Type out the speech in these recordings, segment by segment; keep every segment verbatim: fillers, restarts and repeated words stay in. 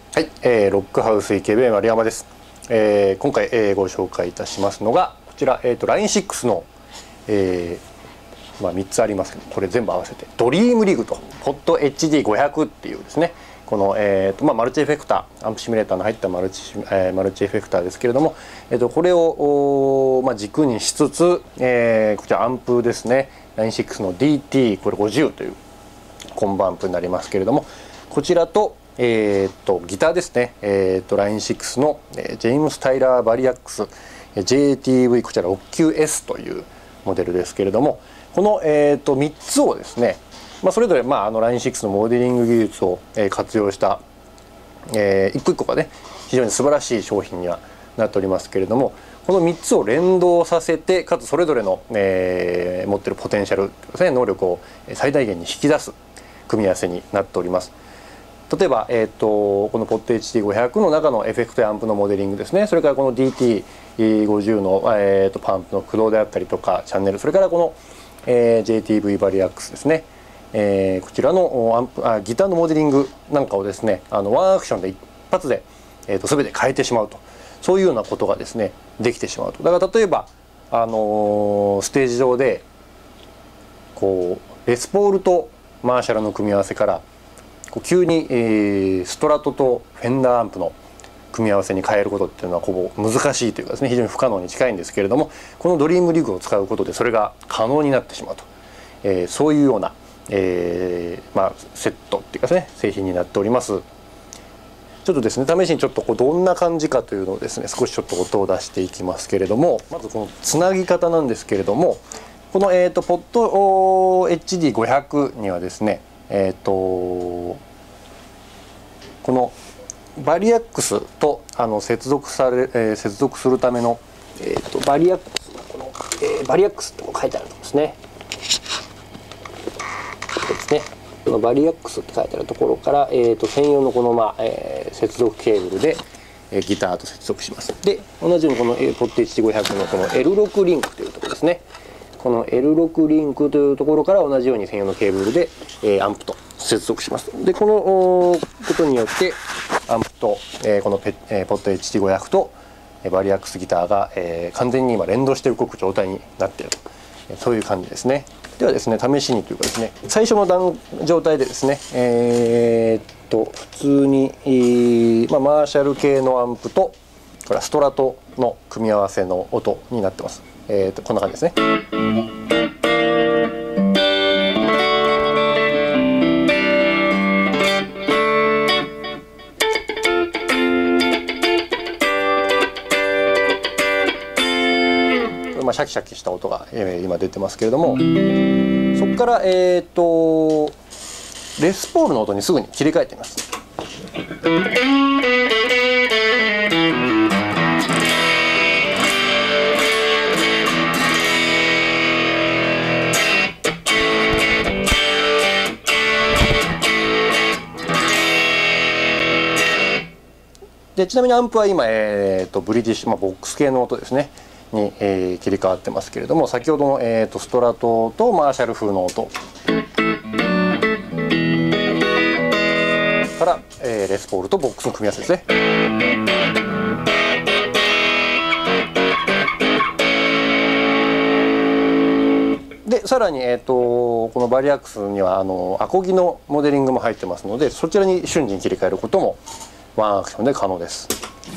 はい、えー、ロックハウスイケベ丸山です。えー、今回、えー、ご紹介いたしますのがこちら、えーと、ラインシックス の、えーまあ、みっつありますけど、これ全部合わせてドリームリグと ポッドエイチディーごひゃく っていうですね、この、えーとまあ、マルチエフェクター、アンプシミュレーターの入ったマルチ、えー、マルチエフェクターですけれども、えーとこれを、まあ、軸にしつつ、えー、こちらアンプですね、ラインシックス の ディーティー これごじゅうというコンボアンプになりますけれども、こちらとえー、とギターですね、えー、と ラインシックス の、えー、ジェームス・タイラー・バリアックス ジェーティーブイ こちら ろくきゅうエス というモデルですけれども、この、えー、とみっつをですね、まあ、それぞれ、まあ、あの ラインシックス のモデリング技術を、えー、活用した、えー、一個一個がね非常に素晴らしい商品にはなっておりますけれども、このみっつを連動させて、かつそれぞれの、えー、持っているポテンシャルですね、能力を最大限に引き出す組み合わせになっております。例えば、えー、とこの ポッドエイチディーごひゃく の中のエフェクトやアンプのモデリングですね、それからこの ディーティーごじゅう の、えー、とパンプの駆動であったりとかチャンネル、それからこの、えー、ジェーティーブイ バリアックスですね、えー、こちらのアンプあギターのモデリングなんかをですね、あのワンアクションで一発で、えー、と全て変えてしまうと、そういうようなことがですねできてしまうと。だから例えば、あのー、ステージ上でこうレスポールとマーシャルの組み合わせから急に、えー、ストラトとフェンダーアンプの組み合わせに変えることっていうのはほぼ難しいというかですね、非常に不可能に近いんですけれども、このドリームリグを使うことでそれが可能になってしまうと、えー、そういうような、えーまあ、セットっていうかですね、製品になっております。ちょっとですね、試しにちょっとこうどんな感じかというのをですね、少しちょっと音を出していきますけれども、まずこのつなぎ方なんですけれども、この、えーと、ポッド エイチディーごひゃく にはですね、えーとこのバリアックスとあの接続され、えー、接続するための、えーとバリアックスのこの、えー、バリアックスってこう書いてあるところですね。そうですね。このバリアックスって書いてあるところから、えー、と専用のこの、まあえー、接続ケーブルで、えー、ギターと接続します。で、同じようにこの ポッドエイチディーごひゃく のこの エルろく リンクというところですね。この エルろく リンクというところから同じように専用のケーブルで、えー、アンプと接続します。で、このことによってアンプと、えー、このペ、えー、ポッドエイチディーごひゃく とバリアックスギターが、えー、完全に今連動して動く状態になっていると、そういう感じですね。ではですね、試しにというかですね、最初の段状態でですね、えー、っと普通に、えーまあ、マーシャル系のアンプとこれはストラトの組み合わせの音になってます。えー、とこんな感じですね。まあシャキシャキした音が、えー、今出てますけれども、そこから、えー、とレスポールの音にすぐに切り替えてみます。でちなみにアンプは今、えー、とブリティッシュ、まあ、ボックス系の音ですねに、えー、切り替わってますけれども、先ほどの、えー、とストラトとマーシャル風の音から、えー、レスポールとボックスの組み合わせですね。でさらに、えー、とこのバリアックスにはあのアコギのモデリングも入ってますので、そちらに瞬時に切り替えることもワンアクションで可能です。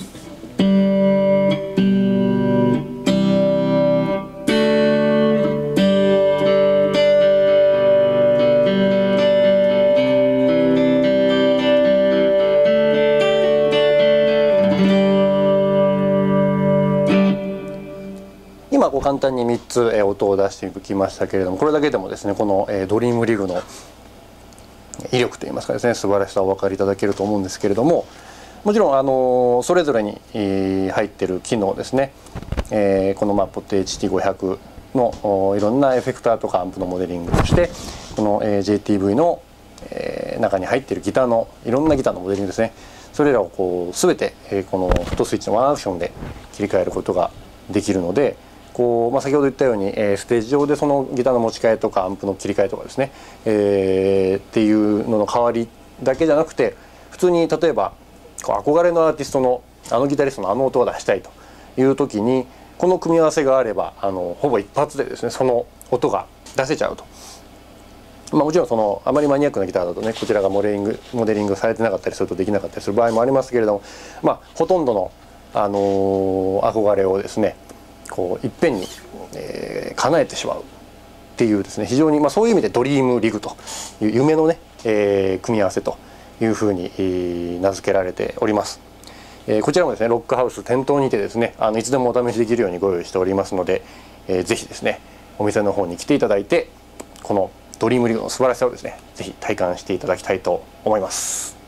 今こう簡単にみっつ、えー、音を出してきましたけれども、これだけでもですね、この、えー、ドリームリグの威力といいますかですね、素晴らしさをお分かりいただけると思うんですけれども、もちろん、あのそれぞれに入っている機能ですね、えー、この、まあ、ポッドエイチディーごひゃく のいろんなエフェクターとかアンプのモデリングとして、この、えー、ジェーティーブイ の、えー、中に入っているギターのいろんなギターのモデリングですね、それらをこう全て、えー、このフットスイッチのワンアクションで切り替えることができるので、こう、まあ、先ほど言ったように、えー、ステージ上でそのギターの持ち替えとかアンプの切り替えとかですね、えー、っていうのの代わりだけじゃなくて、普通に例えばこう憧れのアーティストのあのギタリストのあの音を出したいという時にこの組み合わせがあればあのほぼ一発でですねその音が出せちゃうと。まあ、もちろんそのあまりマニアックなギターだとねこちらがモデリングモデリングされてなかったりするとできなかったりする場合もありますけれども、まあ、ほとんどの、あのー、憧れをですねこういっぺんに、えー、叶えてしまうっていうですね非常に、まあ、そういう意味でドリームリグという夢のね、えー、組み合わせというふうに、えー、名付けられております。えー、こちらもですねロックハウス店頭にてですねあのいつでもお試しできるようにご用意しておりますので、えー、ぜひですねお店の方に来ていただいてこのドリームリグの素晴らしさをですねぜひ体感していただきたいと思います。